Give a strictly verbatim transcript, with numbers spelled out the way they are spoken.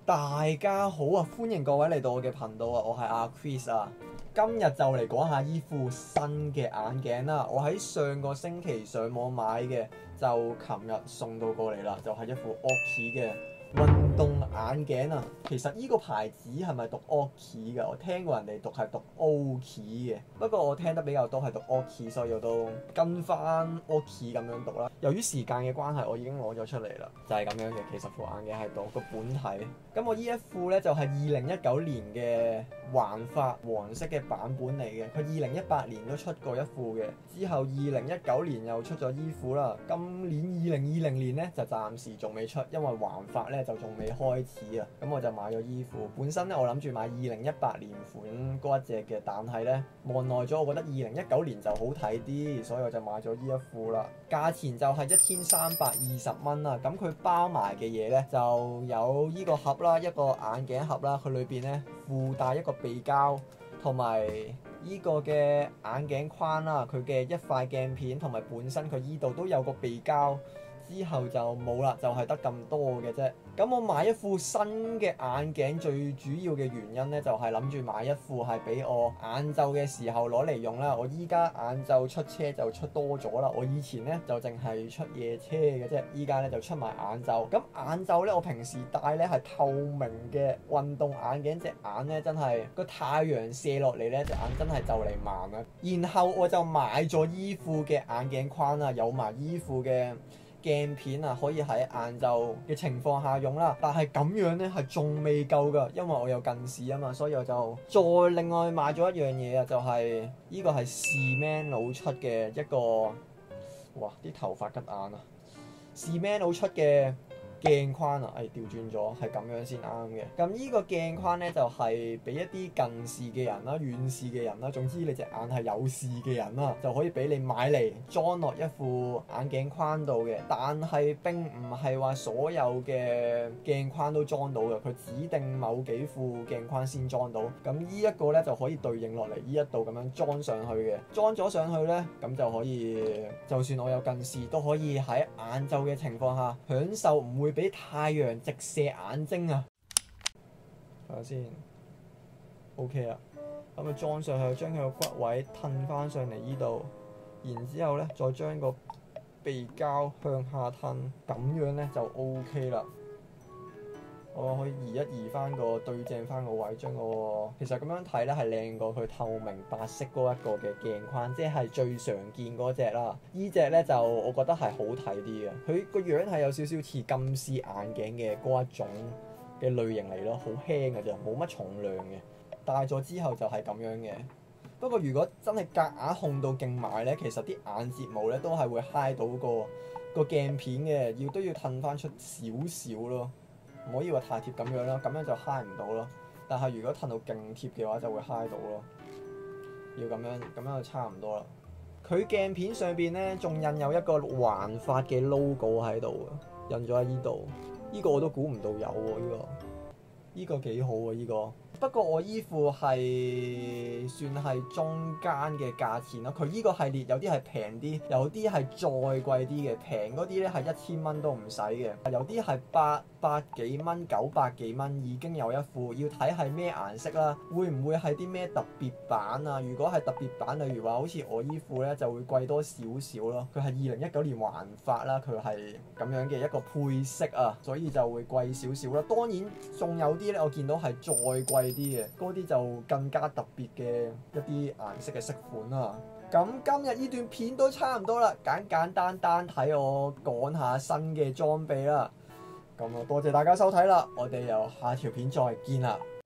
大家好啊，歡迎各位嚟到我嘅頻道啊，我係阿 Chris 啊。今日就嚟講下依副新嘅眼鏡啦。我喺上個星期上網買嘅，就琴日送到過嚟啦，就係一副 Oakley 嘅運動眼鏡啊。其實呢個牌子係咪讀 Oakley 㗎？我聽過人哋讀係讀 Oakley 嘅，不過我聽得比較多係讀 Oakley，所以我都跟翻 Oakley 咁樣讀啦。由於時間嘅關係，我已經攞咗出嚟啦，就係、是、咁樣嘅。其實副眼鏡喺度個本體，咁我呢一副呢，就係二零一九年嘅環髮黃色嘅版本嚟嘅。佢二零一八年都出過一副嘅，之後二零一九年又出咗依副啦。今年二零二零年呢，就暫時仲未出，因為環髮呢就仲未開始啊。咁我就買咗依副。本身呢，我諗住買二零一八年款嗰一隻嘅，但係呢，望耐咗，我覺得二零一九年就好睇啲，所以我就買咗依一副啦。價錢就係一千三百二十蚊啦。咁佢包埋嘅嘢呢，就有依個盒啦，一個眼鏡盒啦，佢裏邊呢，附帶一個鼻膠同埋依個嘅眼鏡框啦，佢嘅一塊鏡片同埋本身佢依度都有個鼻膠。之後就冇啦，就係得咁多嘅啫。咁我買一副新嘅眼鏡最主要嘅原因呢，就係諗住買一副係俾我晏晝嘅時候攞嚟用啦。我依家晏晝出車就出多咗啦。我以前呢，就淨係出夜車嘅啫，依家呢，就出埋晏晝。咁晏晝呢，我平時戴呢係透明嘅運動眼鏡，隻眼呢真係個太陽射落嚟呢，隻眼真係就嚟盲啦。然後我就買咗依副嘅眼鏡框啦，有埋依副嘅鏡片啊，可以喺晏晝嘅情況下用啦。但係咁樣呢係仲未夠㗎，因為我有近視啊嘛，所以我就再另外買咗一樣嘢啊，就係、是、呢個係 Shimano 出嘅一個，哇啲頭髮吉眼啊 Shimano 出嘅鏡框啊，誒調轉咗，係咁樣先啱嘅。咁呢個鏡框呢，就係、是、俾一啲近視嘅人啦、遠視嘅人啦，總之你隻眼係有視嘅人啦，就可以俾你買嚟裝落一副眼鏡框度嘅。但係並唔係話所有嘅鏡框都裝到嘅，佢指定某幾副鏡框先裝到。咁呢一個呢，就可以對應落嚟呢一度咁樣裝上去嘅。裝咗上去呢，咁就可以，就算我有近視都可以喺晏晝嘅情況下享受唔會會俾太陽直射眼睛啊！睇下先 ，OK 啦。咁啊裝上去，將佢個骨位褪翻上嚟呢度，然之後咧再將個鼻膠向下褪，咁樣咧就 OK 啦。我可以移一移翻個對正翻個位，將個其實咁樣睇咧係靚過佢透明白色嗰一個嘅鏡框，即係最常見嗰隻啦。呢隻咧就我覺得係好睇啲嘅，佢個樣係有少少似金絲眼鏡嘅嗰一種嘅類型嚟咯，好輕嘅啫，冇乜重量嘅。戴咗之後就係咁樣嘅。不過如果真係夾硬控到勁埋咧，其實啲眼睫毛咧都係會揩到個個鏡片嘅，要都要褪翻出少少咯。唔可以話太貼咁樣啦，咁樣就揩唔到咯。但係如果褪到勁貼嘅話，就會揩到咯。要咁樣，咁樣就差唔多啦。佢鏡片上邊咧，仲印有一個環髮嘅 logo 喺度啊，印咗喺呢度。呢個我都估唔到有喎，呢個呢個幾好喎，呢個。不過我依副係算係中間嘅價錢咯，佢依個系列有啲係平啲，有啲係再貴啲嘅。平嗰啲咧係一千蚊都唔使嘅，有啲係八百幾蚊、九百幾蚊已經有一副，要睇係咩顏色啦，會唔會係啲咩特別版啊？如果係特別版，例如話好似我依副咧，就會貴多少少咯。佢係二零一九年環髮啦，佢係咁樣嘅一個配色啊，所以就會貴少少啦。當然仲有啲咧，我見到係再貴啲嘅，嗰啲就更加特別嘅一啲顏色嘅色款啦。咁今日呢段片都差唔多啦，簡簡單單睇我講下新嘅裝備啦。咁啊，多謝大家收睇啦，我哋又下條片再見啦。